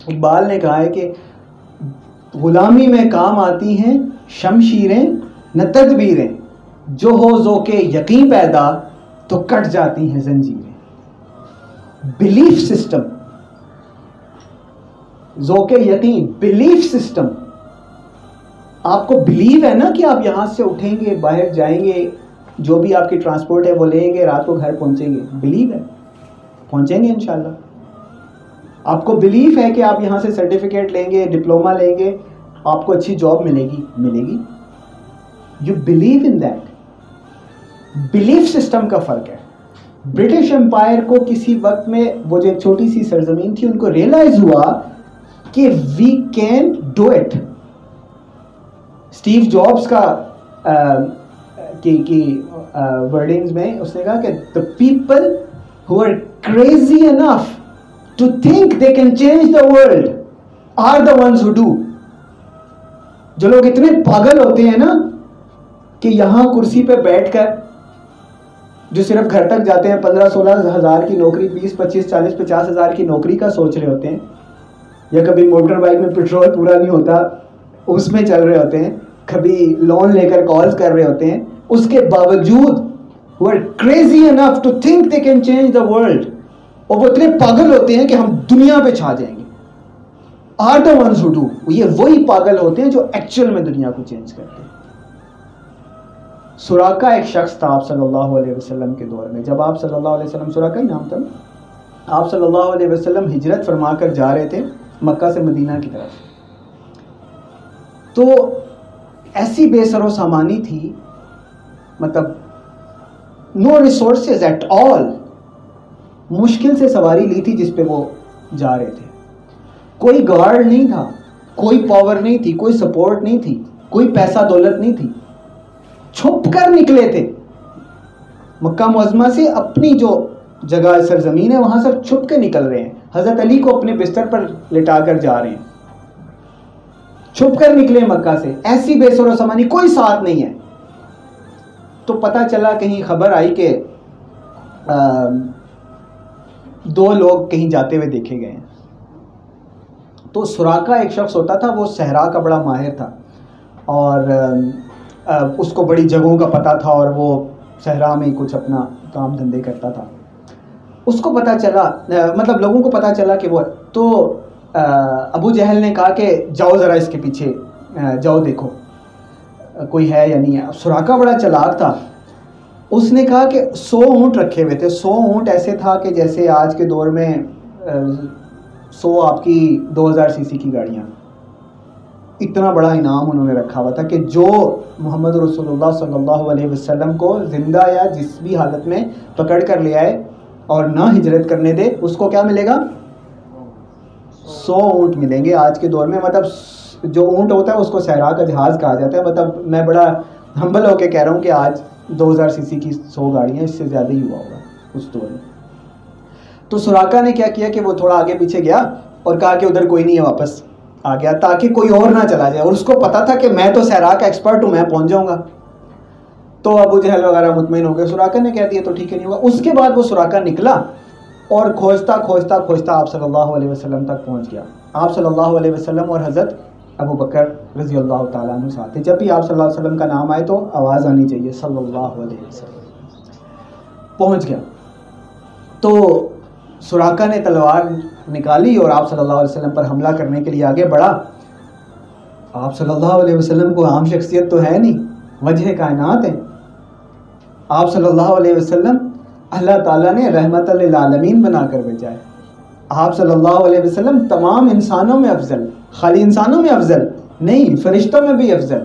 इकबाल ने कहा है कि गुलामी में काम आती हैं शमशीरें न तदबीरें, जो हो ज़ोक़े यकीन पैदा तो कट जाती हैं जंजीरें। बिलीफ सिस्टम, ज़ोक़े यकीन, बिलीफ सिस्टम। आपको बिलीव है ना कि आप यहाँ से उठेंगे, बाहर जाएंगे, जो भी आपकी ट्रांसपोर्ट है वो लेंगे, रात को घर पहुँचेंगे, बिलीव है, पहुँचेंगे इंशाल्लाह। आपको बिलीफ है कि आप यहाँ से सर्टिफिकेट लेंगे, डिप्लोमा लेंगे, आपको अच्छी जॉब मिलेगी। You believe in that. Belief system का फ़र्क है। ब्रिटिश एम्पायर को किसी वक्त में, वो जो एक छोटी सी सरजमीन थी, उनको रियलाइज हुआ कि we can do it. Steve Jobs का वर्डिंग्स में उसने कहा कि the people who are crazy enough to think they can change the world are the ones who do. जो लोग इतने पागल होते हैं ना कि यहां कुर्सी पे बैठकर, जो सिर्फ घर तक जाते हैं, 15-16 हज़ार की नौकरी, 20-25-40-50 हज़ार की नौकरी का सोच रहे होते हैं, या कभी मोटर बाइक में पेट्रोल पूरा नहीं होता उसमें चल रहे होते हैं, कभी लोन लेकर कॉल्स कर रहे होते हैं, उसके बावजूद who are crazy enough to think they can change the world, और वो इतने पागल होते हैं कि हम दुनिया पे छा जाएंगे, are the ones who do। ये वही पागल होते हैं जो एक्चुअल में दुनिया को चेंज करते हैं। सुराका एक शख्स था आप सल्लल्लाहु अलैहि वसल्लम के दौर में। जब आप सल्लल्लाहु अलैहि वसल्लम, सुराका ही नाम था, आप सल्लल्लाहु अलैहि वसल्लम हिजरत फरमा कर जा रहे थे मक्का से मदीना की तरफ, तो ऐसी बेसरो सामानी थी, मतलब नो रिसोर्सेज एट ऑल, मुश्किल से सवारी ली थी जिस पे वो जा रहे थे। कोई गार्ड नहीं था, कोई पावर नहीं थी, कोई सपोर्ट नहीं थी, कोई पैसा दौलत नहीं थी, छुप कर निकले थे मक्का मुअज़्ज़मा से। अपनी जो जगह सरजमीन है वहां से छुप के निकल रहे हैं। हजरत अली को अपने बिस्तर पर लिटा कर जा रहे हैं, छुप कर निकले मक्का से। ऐसी बेसरो सामानी, कोई साथ नहीं है। तो पता चला, कहीं खबर आई कि 2 लोग कहीं जाते हुए देखे गए हैं। तो सुराका एक शख्स होता था, वो सहरा का बड़ा माहिर था और उसको बड़ी जगहों का पता था, और वो सहरा में कुछ अपना काम धंधे करता था। उसको पता चला, मतलब लोगों को पता चला कि वो, तो अबू जहल ने कहा कि जाओ ज़रा इसके पीछे जाओ, देखो कोई है या नहीं है। सुराका बड़ा चालाक था, उसने कहा कि 100 ऊँट रखे हुए थे। 100 ऊँट ऐसे था कि जैसे आज के दौर में 100 आपकी 2000 सीसी की गाड़ियाँ, इतना बड़ा इनाम उन्होंने रखा हुआ था कि जो मोहम्मद रसूलुल्लाह सल्लल्लाहु अलैहि वसल्लम को ज़िंदा या जिस भी हालत में पकड़ कर ले आए और ना हिजरत करने दे, उसको क्या मिलेगा? 100 ऊँट मिलेंगे आज के दौर में। मतलब जो ऊँट होता है उसको सहरा का जहाज़ कहा जाता है। मतलब मैं बड़ा हम्बल होकर कह रहा हूँ कि आज 2000 सीसी की 100 गाड़ियाँ, इससे ज़्यादा ही हुआ होगा उस दौर में। तो सुराका ने क्या किया कि वो थोड़ा आगे पीछे गया और कहा कि उधर कोई नहीं है, वापस आ गया ताकि कोई और ना चला जाए। और उसको पता था कि मैं तो सहरा का एक्सपर्ट हूँ, मैं पहुँच जाऊँगा। तो अबू जहल वगैरह मुतमईन हो गए। सुराका ने कह दिया तो ठीक है, नहीं हुआ। उसके बाद वो सुराका निकला और खोजता खोजता खोजता आप सल्लल्लाहु अलैहि वसल्लम तक पहुँच गया। आप सल्लल्लाहु अलैहि वसल्लम और हज़रत अबू बकर रज़ी अल्लाह ताला अन्हु साथ थे। जब भी आप सल्लल्लाहु अलैहि वसल्लम का नाम आए तो आवाज़ आनी चाहिए सल्लल्लाहु अलैहि वसल्लम। पहुँच गया तो सुराका ने तलवार निकाली और आप सल्लल्लाहु अलैहि वसल्लम पर हमला करने के लिए आगे बढ़ा। आप सल्लल्लाहु अलैहि वसल्लम को आम शख्सियत तो है नहीं, वजह कायनात है। आप सल्लल्लाहु अलैहि वसल्लम अल्लाह ताला ने रहमत लिल आलमीन बनाकर भेजा है। आप सल्लल्लाहु अलैहि वसल्लम तमाम इंसानों में अफजल, खाली इंसानों में अफजल नहीं, फरिश्तों में भी अफजल।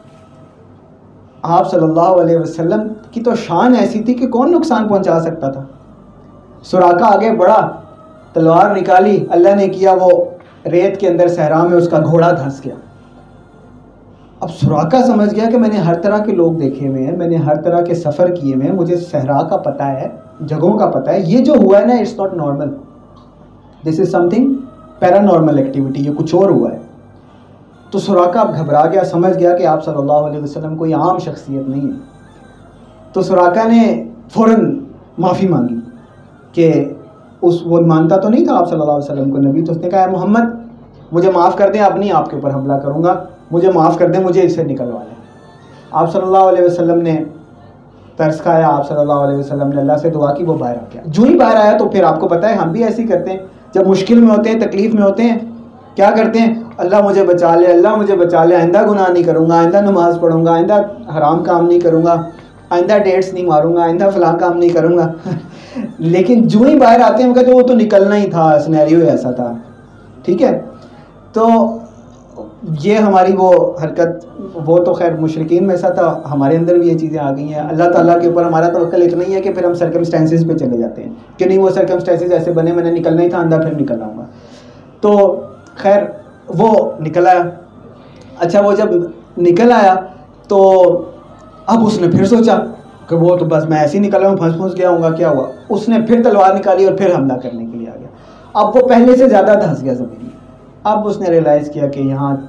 आप सल्लल्लाहु अलैहि वसल्लम की तो शान ऐसी थी कि कौन नुकसान पहुंचा सकता था। सुराका आगे बढ़ा, तलवार निकाली, अल्लाह ने किया वो रेत के अंदर सहरा में उसका घोड़ा धंस गया। अब सुराका समझ गया कि मैंने हर तरह के लोग देखे हुए हैं, मैंने हर तरह के सफ़र किए हुए हैं, मुझे सहरा का पता है, जगहों का पता है। ये जो हुआ है ना, it's not normal, this is something paranormal activity, ये कुछ और हुआ है। तो सुराका अब घबरा गया, समझ गया कि आप सल्लल्लाहु अलैहि वसल्लम कोई आम शख्सियत नहीं है। तो सुराका ने फ़ौरन माफ़ी मांगी कि वो मानता तो नहीं था आप सल्लल्लाहु अलैहि वसल्लम को नबी। तो उसने कहा, मोहम्मद मुझे माफ़ कर दें, अब नहीं आपके ऊपर हमला करूँगा, मुझे माफ़ कर दें, मुझे इससे निकलवा लें। आप सल्लल्लाहु अलैहि वसल्लम ने तरस खाया, आप सल्लल्लाहु अलैहि वसल्लम ने अल्लाह से दुआ की, वो बाहर आ गया। जो ही बाहर आया तो फिर आपको पता है हम भी ऐसे ही करते हैं, जब मुश्किल में होते हैं, तकलीफ़ में होते हैं, क्या करते हैं, अल्लाह मुझे बचा ले, अल्लाह मुझे बचा ले, आइंदा गुनाह नहीं करूँगा, आइंदा नमाज़ पढ़ूँगा, आइंदा हराम काम नहीं करूँगा, आइंदा डेट्स नहीं मारूँगा, आइंदा फ़लाँ काम नहीं करूँगा। लेकिन जो ही बाहर आते हैं हम कहते हैं वो तो निकलना ही था, सिनेरियो ऐसा था। ठीक है, तो ये हमारी वो हरकत, वो तो खैर मुशरिकीन में ऐसा था, हमारे अंदर भी ये चीज़ें आ गई हैं। अल्लाह ताला के ऊपर हमारा तवक्कल इतना ही है कि फिर हम सर्कमस्टेंसेस पे चले जाते हैं कि नहीं वो सर्कमस्टेंसेस ऐसे बने, मैंने निकलना ही था, अंदर फिर निकल आऊँगा। तो खैर वो निकल आया। अच्छा, वो जब निकल आया तो अब उसने फिर सोचा कि वो तो बस मैं ऐसे ही निकल रहा हूँ, फंस गया हूँगा, क्या हुआ। उसने फिर तलवार निकाली और फिर हमला करने के लिए आ गया। अब वो पहले से ज़्यादा धंस गया ज़मीन में। अब उसने रियलाइज़ किया कि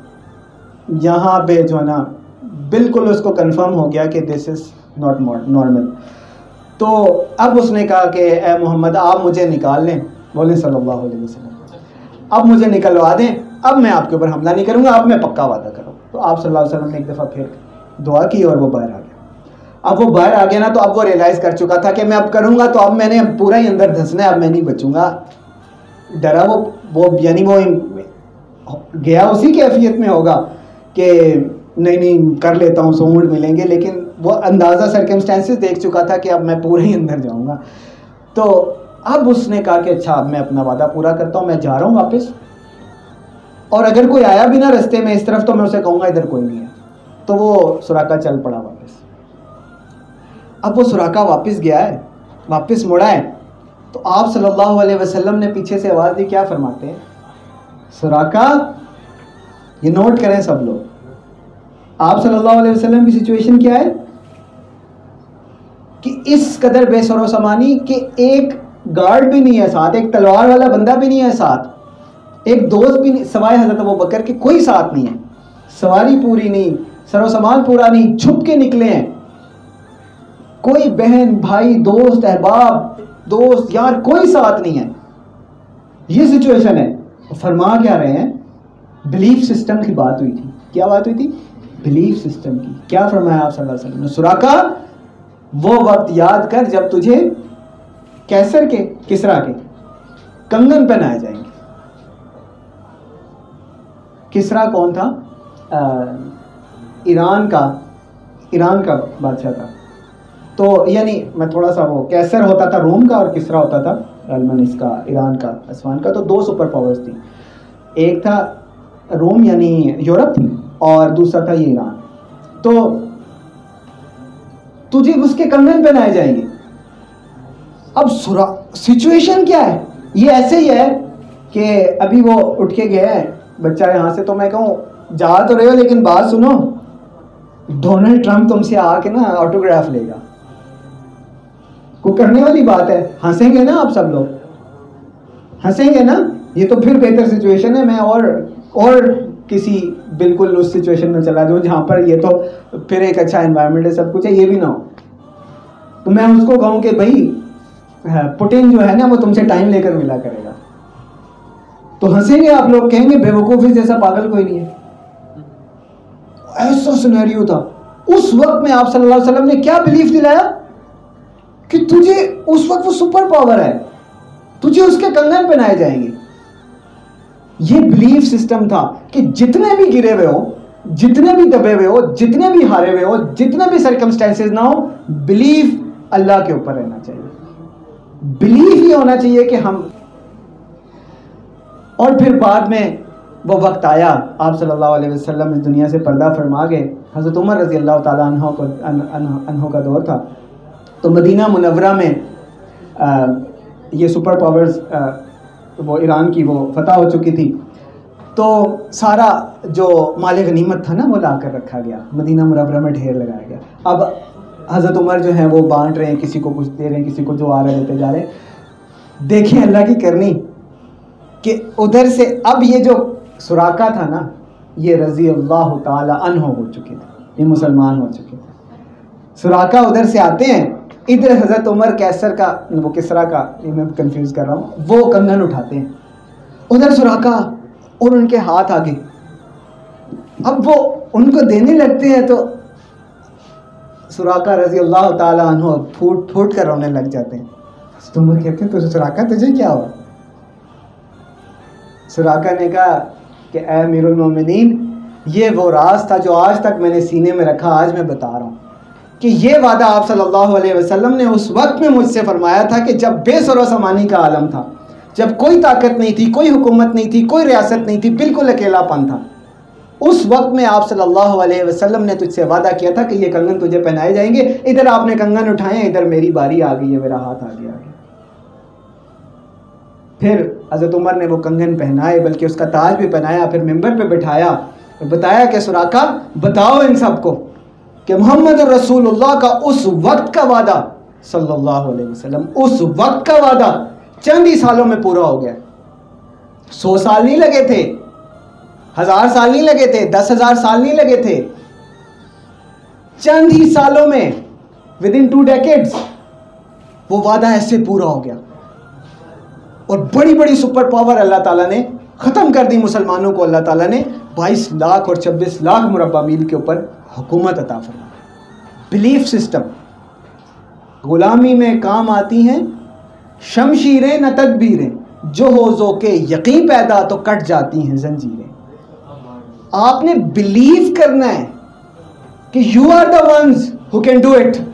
यहाँ पे जो है ना, बिल्कुल उसको कंफर्म हो गया कि दिस इज़ नॉट नॉर्मल। तो अब उसने कहा कि ए मोहम्मद, आप मुझे निकाल लें, बोले सल्लल्लाहु अलैहि वसल्लम, अब मुझे निकलवा दें, अब मैं आपके ऊपर हमला नहीं करूँगा, अब मैं पक्का वादा करूँ। तो आप सल्लल्लाहु अलैहि वसल्लम ने एक दफ़ा फिर दुआ की और वो बाहर आ गया। अब वो बाहर आ गया ना, तो अब वो रियलाइज़ कर चुका था कि मैं अब करूँगा तो अब मैंने पूरा ही अंदर धंसना है, अब मैं नहीं बचूँगा। डरा वो यानी वो गया उसी कैफियत में होगा कि नहीं कर लेता हूँ, 100 ऊँट मिलेंगे, लेकिन वो अंदाज़ा सर्कमस्टेंसेस देख चुका था कि अब मैं पूरे ही अंदर जाऊँगा। तो अब उसने कहा कि अच्छा, अब मैं अपना वादा पूरा करता हूँ, मैं जा रहा हूँ वापस, और अगर कोई आया भी ना रास्ते में इस तरफ तो मैं उसे कहूँगा इधर कोई नहीं है। तो वो सुराका चल पड़ा वापस। अब वो सुराका वापस गया है, वापस मुड़ा है, तो आप सल्लल्लाहु अलैहि वसल्लम ने पीछे से आवाज़ दी, क्या फरमाते हैं, सुराका, ये नोट करें सब लोग, आप सल्लल्लाहु अलैहि वसल्लम की सिचुएशन क्या है कि इस कदर बेसरो समानी कि एक गार्ड भी नहीं है साथ, एक तलवार वाला बंदा भी नहीं है साथ, एक दोस्त भी नहीं, सवाए हज़रत अबू बकर के कोई साथ नहीं है, सवारी पूरी नहीं, सरो सामान पूरा नहीं, छुप के निकले हैं, कोई बहन भाई दोस्त अहबाब दोस्त यार कोई साथ नहीं है, ये सिचुएशन है। फरमा क्या रहे हैं, बिलीफ सिस्टम की बात हुई थी। क्या बात हुई थी, बिलीफ सिस्टम की। क्या फरमाया आप सल्लल्लाहु अलैहि वसल्लम ने, सुराका वो वक्त याद कर जब तुझे कैसर के, किसरा के कंगन पहनाए जाएंगे। किसरा कौन था, ईरान का बादशाह था। तो यानी मैं थोड़ा सा, वो कैसर होता था रोम का और किसरा होता था इसका ईरान का, असफान का। तो 2 सुपर पावर्स थी, एक था रोम यानी यूरोप और दूसरा था ये ईरान। तो तुझे उसके कंगन पहनाए जाएंगे। अब सिचुएशन क्या है, ये ऐसे ही है कि अभी वो उठ के गया है बच्चा यहाँ से, तो मैं कहूँ जा तो रहे हो लेकिन बात सुनो, डोनाल्ड ट्रंप तुमसे आके ना ऑटोग्राफ लेगा, को करने वाली बात है। हंसेंगे ना आप सब लोग, हंसेंगे ना, ये तो फिर बेहतर सिचुएशन है, मैं और किसी बिल्कुल उस सिचुएशन में चला जाऊँ जहाँ पर ये तो फिर एक अच्छा एनवायरनमेंट है, सब कुछ है, ये भी ना हो। तो मैं उसको कहूँ कि भाई पुतिन जो है ना वो तुमसे टाइम लेकर मिला करेगा, तो हंसेंगे आप लोग, कहेंगे बेवकूफ़ी जैसा पागल कोई नहीं है। ऐसा सिनेरियो था उस वक्त में। आप सल्लल्लाहु अलैहि वसल्लम ने क्या बिलीफ दिलाया कि तुझे उस वक्त वो सुपर पावर है, तुझे उसके कंगन पहनाए जाएंगे। ये बिलीफ सिस्टम था कि जितने भी गिरे हुए हो, जितने भी दबे हुए हो, जितने भी हारे हुए हो, जितने भी सर्कमस्टेंसेस ना हो, बिलीफ अल्लाह के ऊपर रहना चाहिए। बिलीफ ये होना चाहिए कि हम। और फिर बाद में वो वक्त आया, आप सल्लल्लाहु अलैहि वसल्लम इस दुनिया से पर्दा फरमा गए। हज़रत उमर रज़ी अल्लाह ताला अन्हो का दौर था। तो मदीना मुनव्वरा में ये सुपर पावर्स, वो ईरान की वो फतह हो चुकी थी। तो सारा जो माल गनीमत था ना वो ला कर रखा गया, मदीना मुनव्वरा में ढेर लगाया गया। अब हज़रत उमर जो है वो बांट रहे हैं, किसी को कुछ दे रहे हैं, किसी को जो आ रहा है देते जा रहे हैं। देखिए अल्लाह की करनी कि उधर से अब ये जो सुराका था ना, ये रज़ी अल्लाह ताला अन्हो हो चुके थे, ये मुसलमान हो चुके थे। सुराका उधर से आते हैं, इधर हज़रत उमर कैसर का, वो किसरा का, ये मैं कंफ्यूज कर रहा हूँ, वो कंगन उठाते हैं। उधर सुराका और उनके हाथ आगे। अब वो उनको देने लगते हैं तो सुराका रजी अल्लाह ताला अन्हु फूट फूट कर रोने लग जाते हैं। उमर कहते हैं तो सुराका तुझे क्या हुआ? सुराका ने कहा कि ऐ अमीरुल मोमिनीन, ये वो राज था जो आज तक मैंने सीने में रखा, आज मैं बता रहा हूँ कि ये वादा आप सल्लल्लाहु अलैहि वसल्लम ने उस वक्त में मुझसे फरमाया था कि जब बेसरो समानी का आलम था, जब कोई ताकत नहीं थी, कोई हुकूमत नहीं थी, कोई रियासत नहीं थी, बिल्कुल अकेलापन था। उस वक्त में आप सल्लल्लाहु अलैहि वसल्लम ने तुझसे वादा किया था कि ये कंगन तुझे पहनाए जाएंगे। इधर आपने कंगन उठाए, इधर मेरी बारी आ गई है, मेरा हाथ आगे आ गया। फिर हज़रत उमर ने वो कंगन पहनाए, बल्कि उसका ताज भी पहनाया, फिर मिंबर पे बिठाया और बताया कि सुराका बताओ इन सबको कि मोहम्मद रसूलुल्लाह का उस वक्त का वादा सल्लल्लाहु अलैहि वसल्लम, उस वक्त का वादा चंद ही सालों में पूरा हो गया। 100 साल नहीं लगे थे, 1000 साल नहीं लगे थे, 10,000 साल नहीं लगे थे, चंद ही सालों में, विद इन 2 डेकेड्स वो वादा ऐसे पूरा हो गया। और बड़ी बड़ी सुपर पावर अल्लाह ताला ने ख़त्म कर दी मुसलमानों को। अल्लाह ताला ने 22 लाख और 26 लाख मुरब्बा मील के ऊपर हुकूमत अता फरमाई। बिलीफ सिस्टम, गुलामी में काम आती हैं शमशीरें न तदबीरें, जो हो जो के यकीन पैदा तो कट जाती हैं जंजीरें। आपने बिलीव करना है कि you are the ones who can do it.